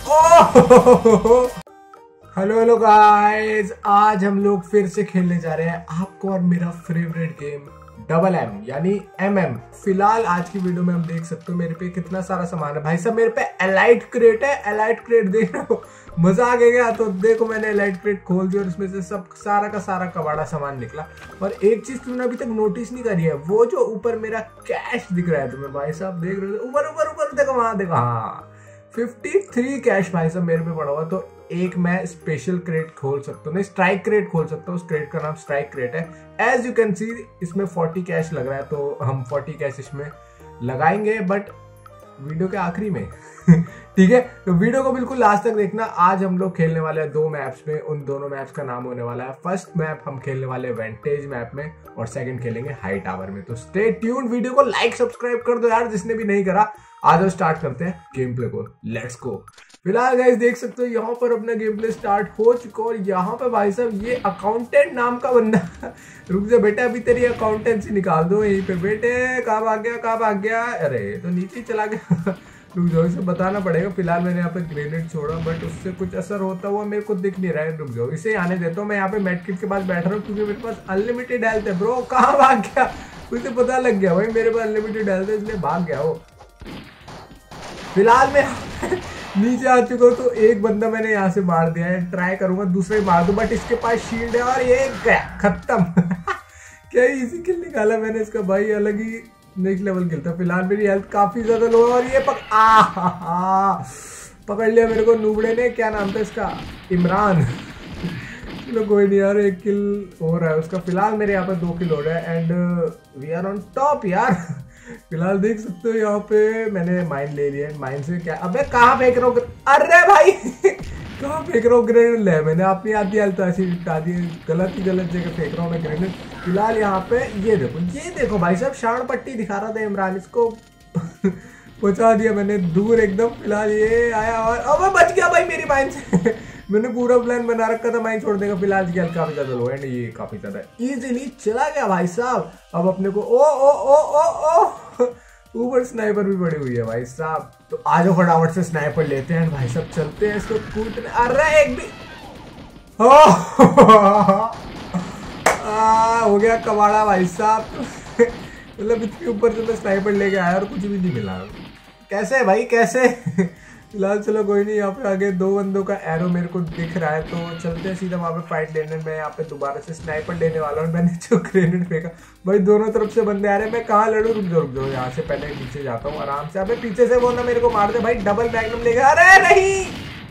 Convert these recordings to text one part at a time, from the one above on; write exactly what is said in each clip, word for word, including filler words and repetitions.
Hello hello guys, आज हम लोग फिर से खेलने जा रहे हैं आपको और मेरा फेवरेट गेम डबल एम यानी एम एम। फिलहाल आज की वीडियो में हम देख सकते हो मेरे पे कितना सारा सामान है। भाई साहब मेरे पे एलाइट क्रेट है, एलाइट क्रेट देख रहे हो, मजा आ गया। तो देखो मैंने एलाइट क्रेट खोल दिया और इसमें से सब सारा का सारा कबाड़ा सामान निकला। और एक चीज तुमने अभी तक नोटिस नहीं करी है, वो जो ऊपर मेरा कैश दिख रहा है तुम्हें, भाई साहब देख रहे हो ऊपर ऊपर ऊपर देखो, वहां देखो, हाँ तिरेपन कैश भाई साहब मेरे पे पड़ा हुआ। तो एक मैं स्पेशल क्रेट खोल सकता हूँ, नहीं स्ट्राइक क्रेट खोल सकता हूँ। उस क्रेट का नाम स्ट्राइक क्रेट है। एज यू कैन सी इसमें चालीस कैश लग रहा है, तो हम चालीस कैश इसमें लगाएंगे बट वीडियो के आखिरी में। ठीक है, तो वीडियो को बिल्कुल लास्ट तक देखना। आज हम लोग खेलने वाले हैं दो मैप्स में, उन दोनों मैप्स का नाम होने वाला है, फर्स्ट मैप हम खेलने वाले हैं वेंटेज मैप में और सेकंड खेलेंगे हाई टावर में। तो स्टे ट्यून, वीडियो को लाइक सब्सक्राइब कर दो यार जिसने भी नहीं करा। आज स्टार्ट करते हैं गेम प्ले को, लेट्स गो। फिलहाल गाइस देख सकते हो यहाँ पर अपना गेम प्ले स्टार्ट हो चुका और यहाँ पे भाई साहब ये अकाउंटेंट नाम का बंदा रुक जा बेटा, अभी तेरी अकाउंटेंसी निकाल दो यहीं पे। बेटे कहाँ भाग गया, कहाँ भाग गया, अरे तो नीचे चला गया। रुक जाओ, इसे बताना पड़ेगा। फिलहाल मैंने यहाँ पे ग्रेनेड छोड़ा बट उससे कुछ असर होता हुआ मेरे को दिख नहीं रहा है। रुक जाओ, इसे आने देता हूँ। मैं यहाँ पे मेडकिट के पास बैठ रहा हूँ क्योंकि मेरे पास अनलिमिटेड हेल्थ है। ब्रो कहाँ भाग गया, उसे पता लग गया भाई मेरे पास अनलिमिटेड हेल्थ है इसलिए भाग गया वो। फिलहाल मैं नीचे आ चुका हूँ, तो एक बंदा मैंने यहाँ से मार दिया है। ट्राई करूंगा दूसरे मार दूं बट इसके पास शील्ड है और ये गया खत्म। क्या इजी किल निकाला मैंने इसका भाई, अलग ही नेक्स्ट लेवल खेलता। फिलहाल मेरी हेल्थ काफी ज्यादा लो है और ये पक आ, आ, पकड़ लिया मेरे को नूबड़े ने। क्या नाम था इसका, इमरान। चलो कोई नहीं यार, एक किल हो रहा है उसका। फिलहाल मेरे यहाँ पे दो किल हो रहा है and we are on top यार। फिलहाल देख सकते हो यहाँ पे मैंने माइन ले लिया। माइन से क्या, अबे कहाँ फेंक रहा हूँ, अरे भाई कहाँ फेंक रहा हूँ ग्रेनेड। ले मैंने अपनी आधी हेल्थ ऐसी निपटा दी, गलत ही गलत जगह फेंक रहा हूँ मैं ग्रेनेड। फिलहाल यहाँ पे ये देखो, ये देखो भाई साहब शाण पट्टी दिखा रहा था इमरान, इसको पहुंचा दिया मैंने दूर एकदम। फिलहाल ये आया और अब बच गया भाई मेरी माइन से। मैंने पूरा प्लान बना रखा था माइन छोड़ने का। फिलहाल की हेल्थ काफी ज्यादा लो एंड ये काफी ज्यादा इजीली चला गया भाई साहब। अब अपने को ओ ओ ओ ओ ओ ऊपर स्नाइपर भी पड़ी हुई है भाई साहब। तो आज फटाफट से स्नाइपर लेते हैं भाई साहब, चलते हैं इसको कूदने। अरे एक भी आ, हो गया कबाड़ा भाई साहब। मतलब इतने ऊपर से मैं स्नाइपर लेके आया और कुछ भी नहीं मिला। कैसे भाई कैसे। फिलहाल चलो कोई नहीं, यहाँ पे आगे दो बंदों का एरो मेरे को दिख रहा है, तो चलते हैं सीधा वहाँ पे फाइट लेने। मैं यहाँ पे दोबारा से स्नाइपर लेने वाला हूँ। मैंने जो ग्रेनेड फेंका भाई, दोनों तरफ से बंदे आ रहे हैं, मैं कहाँ लड़ू। रुक जाओ रुक जाओ, यहाँ से पहले नीचे जाता हूँ आराम से। अबे पीछे से वो ना मेरे को मार दे भाई, डबल मैग्नम लेगा। अरे नहीं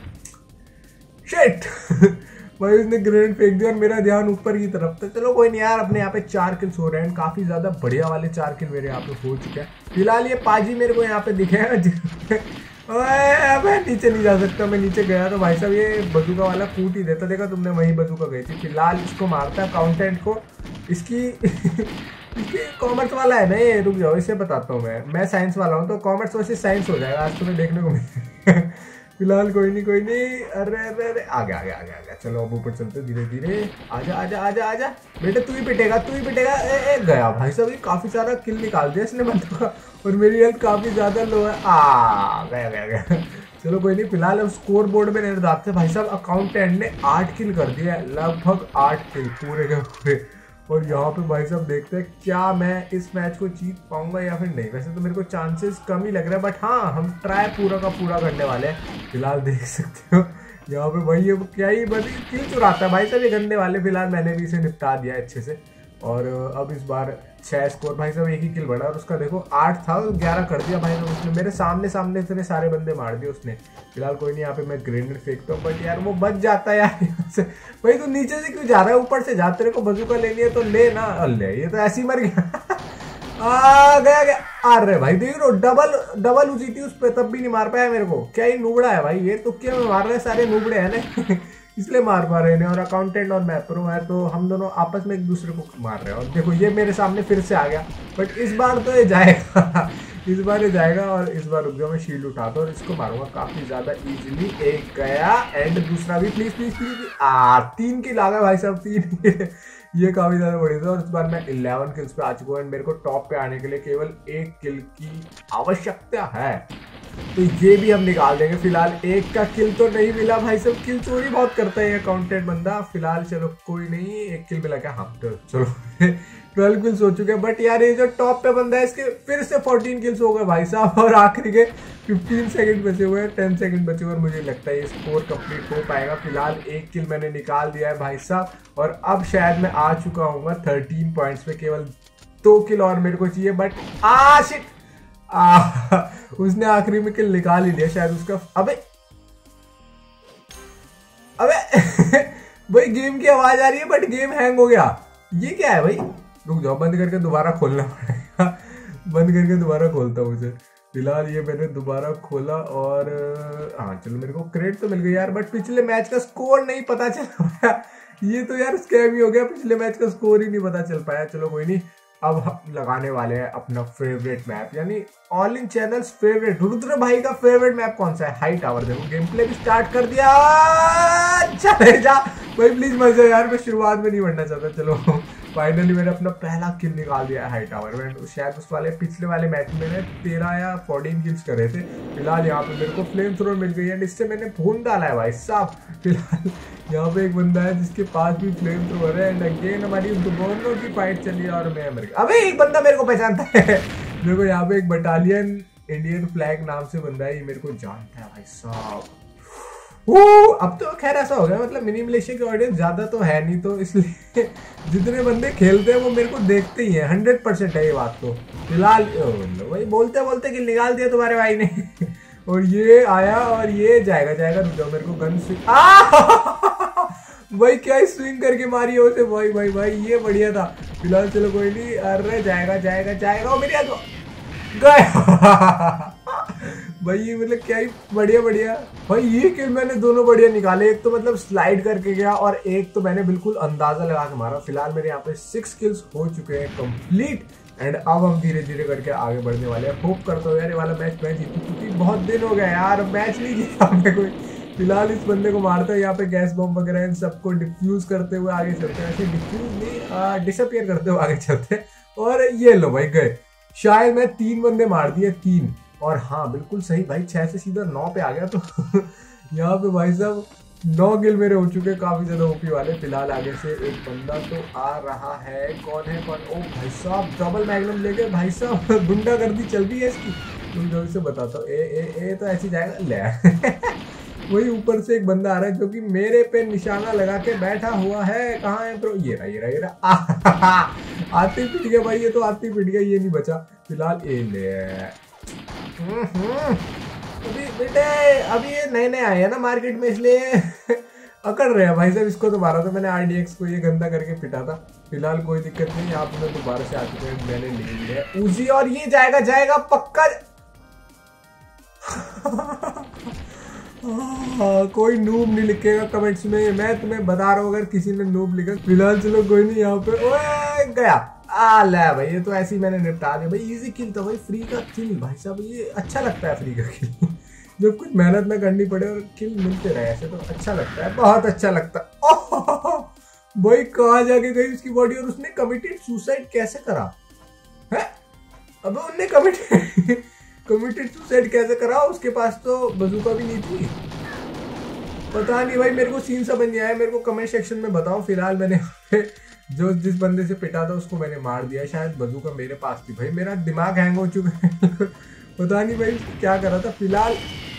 शिट भाई उसने ग्रेनेड फेंक दिया और मेरा ध्यान ऊपर की तरफ था। चलो कोई नहीं यार, अपने यहाँ पे चार किल्स हो रहे हैं, काफी ज्यादा बढ़िया वाले चार किल मेरे यहाँ पे हो चुके हैं। फिलहाल ये पाजी मेरे को यहाँ पे दिखे हैं। मैं नीचे नहीं जा सकता, मैं नीचे गया तो भाई साहब ये बजूका वाला कूट ही देता। देखा तुमने, वही बजूका गई थी। फिलहाल इसको मारता है अकाउंटेंट को, इसकी इसकी कॉमर्स वाला है ना ये। रुक जाओ इसे बताता हूँ मैं मैं साइंस वाला हूँ, तो कॉमर्स वैसे साइंस हो जाएगा आज तुम्हें देखने को मिलेगा। फिलहाल कोई नहीं कोई नहीं, अरे अरे अरे आ गया आ गया आ गया आ गया। चलो अब ऊपर चलते धीरे धीरे। आजा आजा आजा आजा बेटे, तू ही पिटेगा तू ही पिटेगा। ए, ए, गया भाई साहब, ये काफी सारा किल निकाल दिया इसने बंदों का और मेरी हेल्थ काफी ज्यादा लो है। आ गया गया गया। चलो कोई नहीं, फिलहाल अब स्कोर बोर्ड में नहीं डालते। भाई साहब अकाउंटेंट ने आठ किल कर दिया है, लगभग आठ किल पूरे के पूरे। और यहाँ पे भाई साहब देखते हैं क्या मैं इस मैच को जीत पाऊंगा या फिर नहीं। वैसे तो मेरे को चांसेस कम ही लग रहा है बट हाँ हम ट्राई पूरा का पूरा करने वाले हैं। फिलहाल देख सकते हो यहाँ पे भाई ये क्या ही बड़ी किल चुराता है भाई साहब ये गंदे वाले। फिलहाल मैंने भी इसे निपटा दिया अच्छे से और अब इस बार छह स्कोर भाई साहब, एक ही किल बढ़ा और उसका देखो आठ था ग्यारह कर दिया भाई साहब उसने। मेरे सामने सामने इतने सारे बंदे मार दिए उसने। फिलहाल कोई नहीं, यहाँ पे मैं ग्रेनेड फेंकता हूँ बट यार वो बच जाता है यार यहाँ से। भाई तू नीचे से क्यों जा रहा है, ऊपर से जा, तेरे को बजूका लेनी है तो ले ना। अल्ले ये तो ऐसे ही मर गया। आ गया गया। अरे भाई देख लो डबल डबल उसी थी उस पर, तब भी नहीं मार पाया मेरे को। क्या ही नूबड़ा है भाई ये, तो क्या मार रहे हैं सारे नूबड़े हैं ना इसलिए मार पा रहे हैं। और अकाउंटेंट और मैं प्रो है तो हम दोनों आपस में एक दूसरे को मार रहे हैं। और देखो ये मेरे सामने फिर से आ गया बट इस बार तो ये जाएगा। इस बार ये जाएगा और इस बार रुक जाओ, मैं शील्ड उठाता हूँ और इसको मारूंगा काफी ज्यादा इजीली। एक गया एंड दूसरा भी। प्लीज प्लीज प्लीज आ तीन किल आ गया भाई साहब, तीन। ये काफी ज्यादा बड़ी था और इस बार मैं इलेवन किल्स पे आ चुका हूँ एंड मेरे को टॉप पे आने के लिए केवल एक किल की आवश्यकता है। तो ये भी हम निकाल देंगे। फिलहाल एक का किल तो नहीं मिला भाई, सब किल चोरी बहुत करता है ये अकाउंटेंट बंदा। फिलहाल चलो कोई नहीं, एक किल मिला क्या? हाँ तो चलो ट्वेल्व किल्स हो चुके हैं। बट यार ये जो टॉप पे बंदा है इसके फिर से फोर्टीन किल्स हो गए भाई साहब, और आखिरी के फिफ्टीन सेकंड बचे हुए हैं, टेन सेकंड बचे हुए, और मुझे लगता है ये स्कोर कंप्लीट हो पाएगा। फिलहाल एक किल मैंने निकाल दिया है भाई साहब, और अब शायद मैं आ चुका हूँ थर्टीन पॉइंट्स पे। केवल दो किल और मेरे को चाहिए। बट आ शिट, आ, उसने आखिरी में किल निकाल ही लिया शायद उसका। अबे अबे भाई गेम की आवाज आ रही है बट गेम हैंग हो गया। ये क्या है भाई? रुक जाओ, बंद करके दोबारा खोलना पड़ेगा। बंद करके दोबारा खोलता हूँ उसे। फिलहाल ये मैंने दोबारा खोला और हाँ चलो मेरे को क्रेडिट तो मिल गई यार। बट पिछले मैच का स्कोर नहीं पता चल पाया। ये तो यार स्कैम ही हो गया, पिछले मैच का स्कोर ही नहीं पता चल पाया। चलो कोई नहीं, अब हम लगाने वाले हैं अपना फेवरेट मैप, यानी all in channels favourite. Rudra भाई का फेवरेट मैप कौन सा है? High tower. देखो गेम प्ले भी स्टार्ट कर दिया। चले जा भाई, प्लीज मर जाओ यार, मैं शुरुआत में नहीं मरना चाहता। चलो फाइनली मैंने अपना पहला किल निकाल दिया है हाई टावर में। शायद उस वाले पिछले वाले मैच में मैंने तेरह या फोर्टीन किल्स करे थे। फिलहाल यहाँ पे मेरे को फ्लेम थ्रोअर मिल गई है, इससे मैंने खून डाला है भाई साहब। फिलहाल यहाँ पे एक बंदा है जिसके पास भी फ्लेम थ्रोअर है, एंड अगेन हमारी दोनों की फाइट चली है और मैं मर गया। अबे एक बंदा मेरे को पहचानता है। देखो यहाँ पे एक बटालियन इंडियन फ्लैग नाम से बंदा है, ये मेरे को जानता है भाई साहब। अब तो खैर ऐसा हो गया, मतलब मिनी मलेशिया की ऑडियंस ज्यादा तो है नहीं, तो इसलिए जितने बंदे खेलते हैं वो मेरे को देखते ही है। हंड्रेड परसेंट है ये बात तो। फिलहाल वही बोलते बोलते कि निकाल दिया तुम्हारे भाई ने। और ये आया और ये जाएगा जाएगा। रुक जाओ, मेरे को गन स्विंग भाई क्या स्विंग करके मारी है उसे। भाई भाई भाई ये बढ़िया था। फिलहाल चलो कोई नहीं, अरे जाएगा जाएगा जाएगा। मेरी गया भाई, ये मतलब क्या ही बढ़िया बढ़िया भाई। ये किल मैंने दोनों बढ़िया निकाले, एक तो मतलब स्लाइड करके गया और एक तो मैंने बिल्कुल अंदाजा लगा के मारा। फिलहाल मेरे यहाँ पे सिक्स किल्स हो चुके हैं कंप्लीट, एंड अब हम धीरे धीरे करके आगे बढ़ने वाले हैं। होप करता हूँ यार ये वाला मैच मैं जीतूं, क्योंकि बहुत दिन हो गया यार मैच नहीं जीता मैं कोई। फिलहाल इस बंदे को मारता है, यहाँ पे गैस बम वगैरह इन सबको डिफ्यूज करते हुए आगे चलते हैं। ऐसे डिफ्यूज नहीं, डिसअपियर करते हुए आगे चलते हैं। और ये लो भाई गए। शायद मैं तीन बंदे मार दिए, तीन। और हाँ बिल्कुल सही भाई, छह से सीधा नौ पे आ गया। तो यहाँ पे भाई साहब नौ किल मेरे हो चुके हैं, काफी ज्यादा ओपी वाले। फिलहाल आगे से एक बंदा तो आ रहा है, कौन है कौन? ओ भाई साहब डबल मैग्नम लेके भाई साहब गुंडागर्दी चल रही है इसकी। तुम जो इसे बताता हूँ, ए ए ए तो ऐसी जाएगा ले। वही ऊपर से एक बंदा आ रहा है जो कि मेरे पे निशाना लगा के बैठा हुआ है। कहाँ है ब्रो? ये रहा ये रहा ये रहा। आती पिट गया भाई, ये तो आती पिट गया, ये नहीं बचा। फिलहाल ए ले। अभी बेटे अभी ये नए नए आए हैं ना मार्केट में, इसलिए अकड़ रहे हैं भाई साहब। इसको तो मारा था मैंने, आरडीएक्स को ये गंदा करके पिटा था। फिलहाल कोई दिक्कत नहीं, यहाँ पे मैं दोबारा से आ चुके हैं, मैंने ले लिया है उजी, और ये जाएगा जाएगा पक्का। हाँ, कोई नूब नहीं लिखेगा कमेंट्स में, मैं तुम्हें बता रहा हूँ अगर किसी ने नूब लिखा। फिलहाल चलो कोई नहीं, यहाँ पे ओए गया। आ ले भाई, ये तो ऐसे ही मैंने निपटा दिया भाई। इजी किल था भाई, फ्री का किल भाई साहब, ये अच्छा लगता है फ्री का किल। जब कुछ मेहनत ना करनी पड़े और किल मिलते रहे ऐसे, तो अच्छा लगता है, बहुत अच्छा लगता है। ओह भाई कहाँ जाके गई उसकी बॉडी, और उसने कमिटेड सुसाइड कैसे करा है? अबे उनने कमिटेड कमिटेड सुसाइड कैसे करा? उसके पास तो बंदूक भी नहीं थी। पता नहीं भाई, मेरे को सीन समझ नहीं आया, मेरे को कमेंट सेक्शन में बताओ। फिलहाल मैंने जो जिस बंदे से पिटा था उसको मैंने मार दिया, शायद बंदूक मेरे पास थी। भाई मेरा दिमाग हैंग हो चुका है। पता नहीं भाई क्या करा था। फिलहाल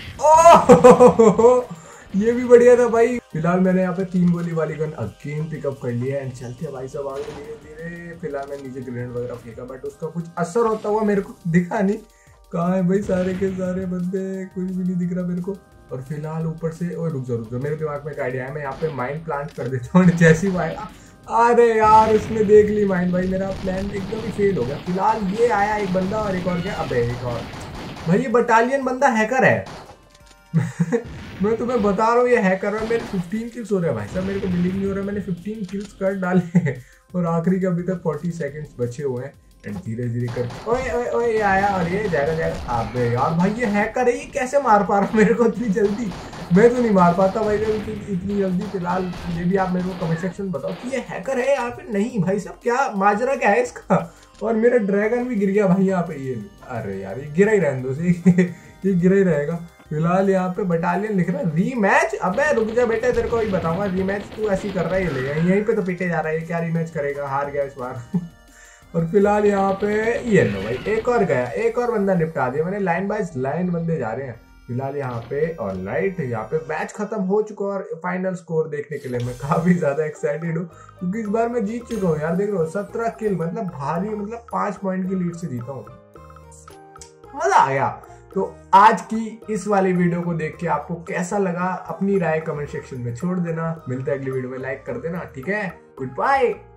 ओह ये भी बढ़िया था भाई। फिलहाल मैंने यहाँ पे तीन गोली वाली गन अगेन पिकअप कर लिया है, एंड चलते हैं भाई सब आगे धीरे धीरे। फिलहाल मैं नीचे ग्रेनेड वगैरह फेंका, बट उसका कुछ असर होता हुआ मेरे को दिखा नहीं। कहाँ है भाई सारे के सारे बंदे? कुछ भी नहीं दिख रहा मेरे को। और फिलहाल ऊपर से ओ रुक जाओ रुक जाओ, मेरे दिमाग में एक आइडिया है, मैं यहाँ पे माइन प्लांट कर देता हूँ। जैसी माइन, अरे यार उसने देख ली माइन भाई, मेरा प्लान एकदम ही फेल हो गया। फिलहाल ये आया एक बंदा और एक और क्या, अबे एक और भाई। ये बटालियन बंदा हैकर है। मैं तुम्हें बता रहा हूँ ये हैकर है। मेरे फिफ्टीन किल्स हो रहे हैं भाई साहब, मेरे को बिलीव नहीं हो रहा है मैंने फिफ्टीन किल्स कर डाले और आखिरी के अभी तक फोर्टी सेकंड्स बचे हुए हैं, एंड धीरे धीरे कर ओए ओए ओए ये आया और ये जाएगा जाएगा। अबे यार भाई ये हैकर है, ये कैसे मार पा रहा मेरे को इतनी जल्दी? मैं तो नहीं मार पाता भाई इतनी जल्दी। फिलहाल ये भी आप मेरे को कमेंट सेक्शन में बताओ कि ये हैकर है यहाँ पे। नहीं भाई साहब, क्या माजरा क्या है इसका? और मेरा ड्रैगन भी गिर गया भाई यहाँ पे। ये अरे यार ये गिरा ही रहने दो से। ये गिरा ही रहेगा। फिलहाल यहाँ पे बटालियन लिख रहा है रीमैच। अबे रुक जा बेटे, तेरे को ही बताऊंगा रीमैच। तू ऐसी कर रहा है, ये ले यहीं पे तो पीटे जा रहा है। क्या रीमैच करेगा, हार गया इस बार। और फिलहाल यहाँ पे ये लो भाई, एक और गया, एक और बंदा निपटा दिया मैंने। लाइन बाय लाइन बंदे जा रहे हैं फिलहाल यहाँ पे। और लाइट यहाँ पे मैच खत्म हो चुका और फाइनल स्कोर देखने के लिए मैं काफी ज्यादा एक्साइटेड हूँ, क्योंकि इस बार मैं जीत चुका हूँ यार। देख रहे हो सत्रह किल, मतलब भारी, मतलब पांच पॉइंट की लीड से जीता हूँ। मजा आ गया। तो आज की इस वाली वीडियो को देख के आपको कैसा लगा, अपनी राय कमेंट सेक्शन में छोड़ देना। मिलते हैं अगली वीडियो में, लाइक कर देना, ठीक है। Good bye.